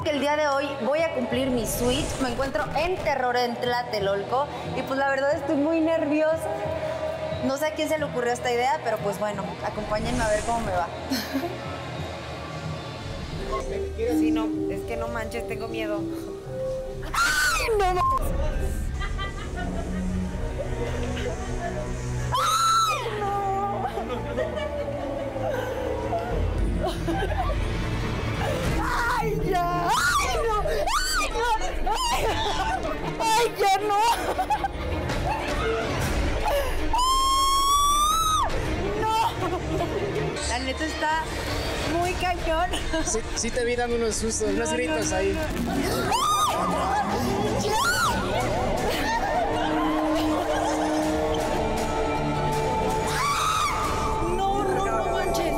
que el día de hoy voy a cumplir mi switch. Me encuentro en Terror en Tlatelolco y pues la verdad estoy muy nerviosa. No sé a quién se le ocurrió esta idea, pero pues bueno, acompáñenme a ver cómo me va. Sí, no, es que no manches, tengo miedo. ¡Ay, no manches! ¡Ay, no! ¡Ay, ya! ¡Ay, no! ¡Ay, no! ¡Ay, ay ya no! ¡No! La neta está muy cañón. Sí te vi dando unos sustos, unos gritos ahí. No manches.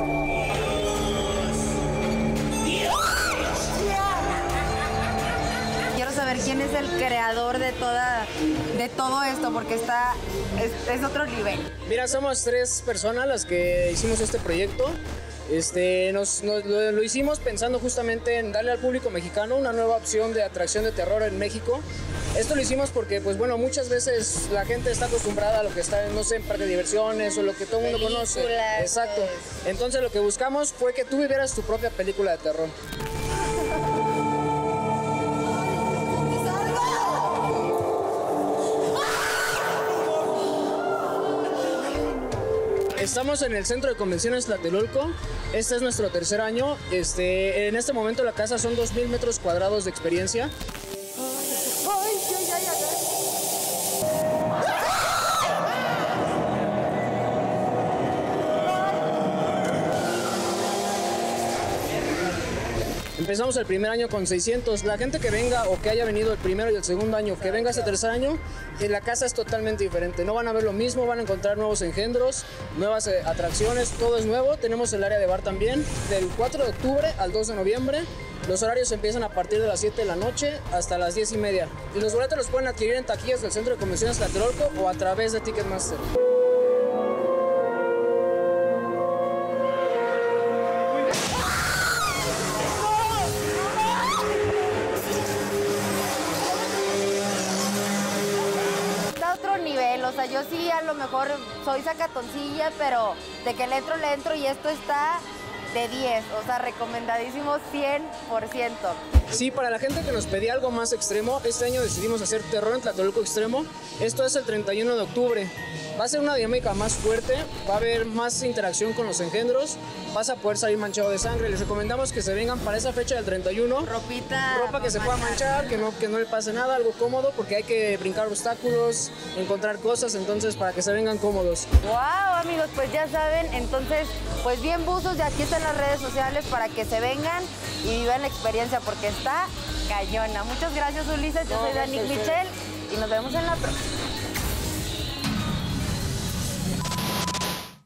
Quiero saber quién es el creador de todo esto, porque es otro nivel. Mira, somos 3 personas las que hicimos este proyecto. Lo hicimos pensando justamente en darle al público mexicano una nueva opción de atracción de terror en México. Esto lo hicimos porque, pues bueno, muchas veces la gente está acostumbrada a lo que está, no sé, en parque de diversiones o lo que todo el mundo conoce. Exacto. Entonces lo que buscamos fue que tú vivieras tu propia película de terror. Estamos en el Centro de Convenciones Tlatelolco. Este es nuestro 3er año. En este momento la casa son 2,000 metros cuadrados de experiencia. Empezamos el primer año con 600. La gente que venga o que haya venido el primero y el segundo año, que venga este 3er año, la casa es totalmente diferente. No van a ver lo mismo, van a encontrar nuevos engendros, nuevas atracciones, todo es nuevo. Tenemos el área de bar también, del 4 de octubre al 2 de noviembre. Los horarios empiezan a partir de las 7 de la noche hasta las 10:30. Y los boletos los pueden adquirir en taquillas del Centro de Convenciones Tlatelolco o a través de Ticketmaster. O sea, yo sí a lo mejor soy sacatoncilla, pero de que le entro y esto está de 10, o sea, recomendadísimo 100%. Sí, para la gente que nos pedía algo más extremo, este año decidimos hacer Terror en Tlatelolco Extremo. Esto es el 31 de octubre. Va a ser una dinámica más fuerte, va a haber más interacción con los engendros, vas a poder salir manchado de sangre. Les recomendamos que se vengan para esa fecha del 31. Ropa que se pueda manchar, que no le pase nada, algo cómodo, porque hay que brincar obstáculos, encontrar cosas, entonces para que se vengan cómodos. Wow, amigos, pues ya saben, entonces, pues bien buzos, y aquí están las redes sociales para que se vengan y vivan la experiencia, porque está cañona. Muchas gracias, Ulises, yo soy Dani Michelle y nos vemos en la próxima.